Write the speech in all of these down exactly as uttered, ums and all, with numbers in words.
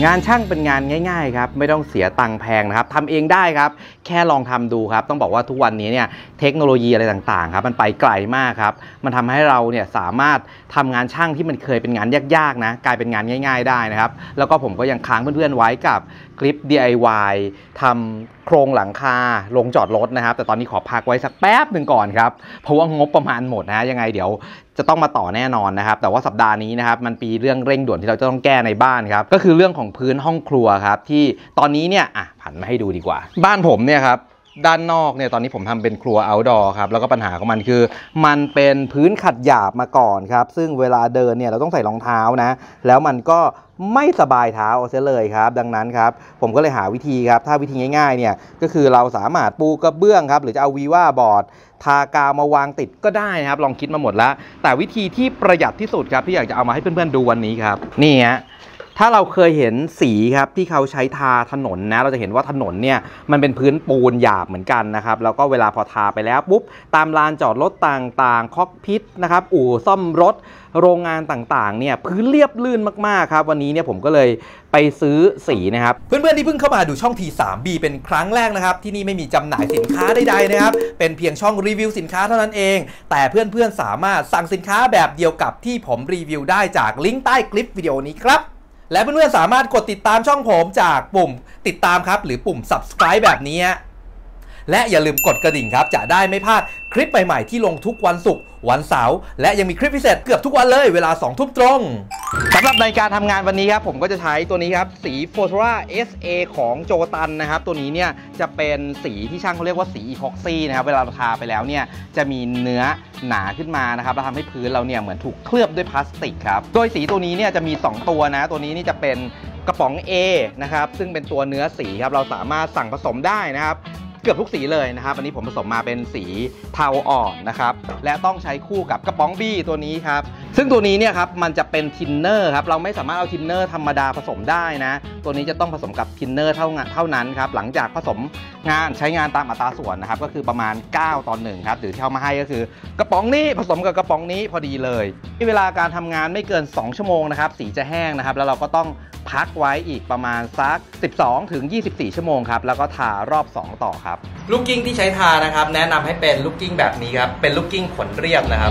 งานช่างเป็นงานง่ายๆครับไม่ต้องเสียตังค์แพงนะครับทำเองได้ครับแค่ลองทำดูครับต้องบอกว่าทุกวันนี้เนี่ยเทคโนโลยีอะไรต่างๆครับมันไปไกลมากครับมันทำให้เราเนี่ยสามารถทำงานช่างที่มันเคยเป็นงานยากๆนะกลายเป็นงานง่ายๆได้นะครับแล้วก็ผมก็ยังค้างเพื่อนๆไว้กับคลิป ดี ไอ วาย ทำโครงหลังคาลงจอดรถนะครับแต่ตอนนี้ขอพักไว้สักแป๊บหนึ่งก่อนครับเพราะว่างบประมาณหมดนะยังไงเดี๋ยวจะต้องมาต่อแน่นอนนะครับแต่ว่าสัปดาห์นี้นะครับมันมีเรื่องเร่งด่วนที่เราจะต้องแก้ในบ้านครับก็คือเรื่องของพื้นห้องครัวครับที่ตอนนี้เนี่ยอ่ะผันมาให้ดูดีกว่าบ้านผมเนี่ยครับด้านนอกเนี่ยตอนนี้ผมทำเป็นครัว outdoor ครับแล้วก็ปัญหาของมันคือมันเป็นพื้นขัดหยาบมาก่อนครับซึ่งเวลาเดินเนี่ยเราต้องใส่รองเท้านะแล้วมันก็ไม่สบายเท้าเอาเสียเลยครับดังนั้นครับผมก็เลยหาวิธีครับถ้าวิธีง่ายๆเนี่ยก็คือเราสามารถปูกระเบื้องครับหรือจะเอาวีว่าบอร์ดทากาวมาวางติดก็ได้นะครับลองคิดมาหมดแล้วแต่วิธีที่ประหยัดที่สุดครับที่อยากจะเอามาให้เพื่อนๆดูวันนี้ครับนี่ฮะถ้าเราเคยเห็นสีครับที่เขาใช้ทาถนนนะเราจะเห็นว่าถนนเนี่ยมันเป็นพื้นปูนหยาบเหมือนกันนะครับแล้วก็เวลาพอทาไปแล้วปุ๊บตามลานจอดรถต่างๆคอกพิทนะครับอู่ซ่อมรถโรงงานต่างๆเนี่ยพื้นเรียบลื่นมากๆครับวันนี้เนี่ยผมก็เลยไปซื้อสีนะครับเพื่อนๆที่เพิ่งเข้ามาดูช่อง ที ทรี บี เป็นครั้งแรกนะครับที่นี่ไม่มีจำหน่ายสินค้าใดๆนะครับเป็นเพียงช่องรีวิวสินค้าเท่านั้นเองแต่เพื่อนๆสามารถสั่งสินค้าแบบเดียวกับที่ผมรีวิวได้จากลิงก์ใต้คลิปวิดีโอนี้ครับและเพื่อนๆสามารถกดติดตามช่องผมจากปุ่มติดตามครับหรือปุ่ม ซับสไครบ์ แบบนี้และอย่าลืมกดกระดิ่งครับจะได้ไม่พลาดคลิปใหม่ๆที่ลงทุกวันศุกร์วันเสาร์และยังมีคลิปพิเศษเกือบทุกวันเลยเวลาสองทุ่มตรงสำหรับในการทำงานวันนี้ครับผมก็จะใช้ตัวนี้ครับสี Fotora เอส เอ ของโจตันนะครับตัวนี้เนี่ยจะเป็นสีที่ช่างเขาเรียกว่าสีอีพ็อกซี่นะครับเวลาเราทาไปแล้วเนี่ยจะมีเนื้อหนาขึ้นมานะครับแล้วทำให้พื้นเราเนี่ยเหมือนถูกเคลือบด้วยพลาสติกครับโดยสีตัวนี้เนี่ยจะมีสองตัวนะตัวนี้นี่จะเป็นกระป๋อง A นะครับซึ่งเป็นตัวเนื้อสีครับเราสามารถสั่งผสมได้นะครับเกือบทุกสีเลยนะครับอันนี้ผมผสมมาเป็นสีเทาอ่อนนะครับและต้องใช้คู่กับกระป๋อง B ตัวนี้ครับซึ่งตัวนี้เนี่ยครับมันจะเป็นทินเนอร์ครับเราไม่สามารถเอาทินเนอร์ธรรมดาผสมได้นะตัวนี้จะต้องผสมกับทินเนอร์เท่าเท่านั้นครับหลังจากผสมงานใช้งานตามอัตราส่วนนะครับก็คือประมาณเก้าต่อหนึ่งครับหรือที่เอามาให้ก็คือกระป๋องนี้ผสมกับกระป๋องนี้พอดีเลยเวลาการทำงานไม่เกินสองชั่วโมงนะครับสีจะแห้งนะครับแล้วเราก็ต้องพักไว้อีกประมาณสักสิบสองถึงยี่สิบสี่ชั่วโมงครับแล้วก็ทารอบสองต่อครับลูกกิ้งที่ใช้ทานะครับแนะนำให้เป็นลูกกิ้งแบบนี้ครับเป็นลูกกิ้งขนเรียบนะครับ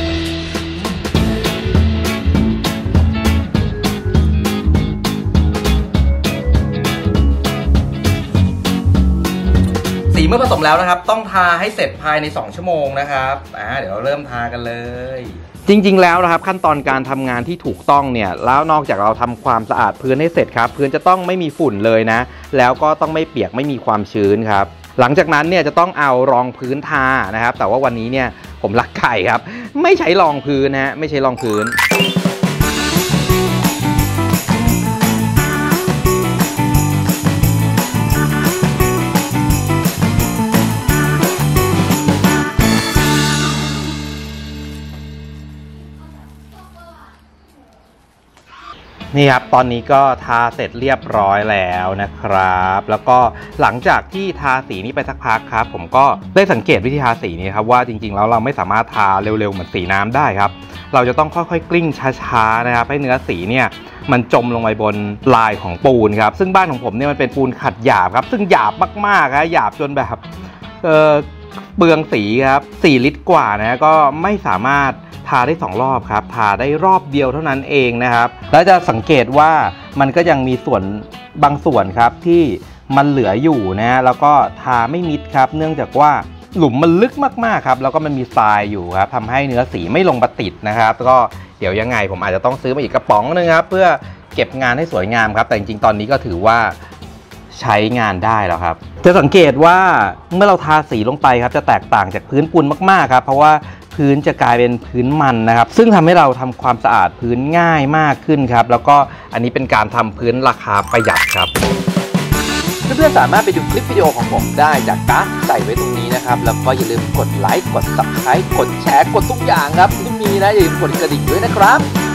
สีเมื่อผสมแล้วนะครับต้องทาให้เสร็จภายในสองชั่วโมงนะครับอ่าเดี๋ยวเราเริ่มทากันเลยจริงๆแล้วนะครับขั้นตอนการทำงานที่ถูกต้องเนี่ยแล้วนอกจากเราทำความสะอาดพื้นให้เสร็จครับพื้นจะต้องไม่มีฝุ่นเลยนะแล้วก็ต้องไม่เปียกไม่มีความชื้นครับหลังจากนั้นเนี่ยจะต้องเอารองพื้นทานะครับแต่ว่าวันนี้เนี่ยผมรักไก่ครับไม่ใช้รองพื้นนะฮะไม่ใช้รองพื้นนี่ครับตอนนี้ก็ทาเสร็จเรียบร้อยแล้วนะครับแล้วก็หลังจากที่ทาสีนี้ไปสักพักครับผมก็ได้สังเกตวิธีทาสีนี้ครับว่าจริงๆแล้วเราไม่สามารถทาเร็วๆเหมือนสีน้ำได้ครับเราจะต้องค่อยๆกลิ้งช้าๆนะครับให้เนื้อสีเนี่ยมันจมลงไปบนลายของปูนครับซึ่งบ้านของผมเนี่ยมันเป็นปูนขัดหยาบครับซึ่งหยาบมากๆครับหยาบจนแบบเออเปลืองสีครับสี่ลิตรกว่านะก็ไม่สามารถทาได้สองรอบครับทาได้รอบเดียวเท่านั้นเองนะครับแล้วจะสังเกตว่ามันก็ยังมีส่วนบางส่วนครับที่มันเหลืออยู่นะแล้วก็ทาไม่มิดครับเนื่องจากว่าหลุมมันลึกมากๆครับแล้วก็มันมีทรายอยู่ครับทำให้เนื้อสีไม่ลงมาติดนะครับก็เดี๋ยวยังไงผมอาจจะต้องซื้อมาอีกกระป๋องนึงครับเพื่อเก็บงานให้สวยงามครับแต่จริงๆตอนนี้ก็ถือว่าใช้งานได้แล้วครับจะสังเกตว่าเมื่อเราทาสีลงไปครับจะแตกต่างจากพื้นปูนมากๆครับเพราะว่าพื้นจะกลายเป็นพื้นมันนะครับซึ่งทำให้เราทำความสะอาดพื้นง่ายมากขึ้นครับแล้วก็อันนี้เป็นการทำพื้นราคาประหยัดครับเพื่อนๆสามารถไปดูคลิปวิดีโอของผมได้จากกราฟใส่ไว้ตรงนี้นะครับแล้วก็อย่าลืมกดไลค์กด ซับสไครบ์ กดแชร์กดทุกอย่างครับที่มีนะอย่าลืมกดกระดิ่งด้วยนะครับ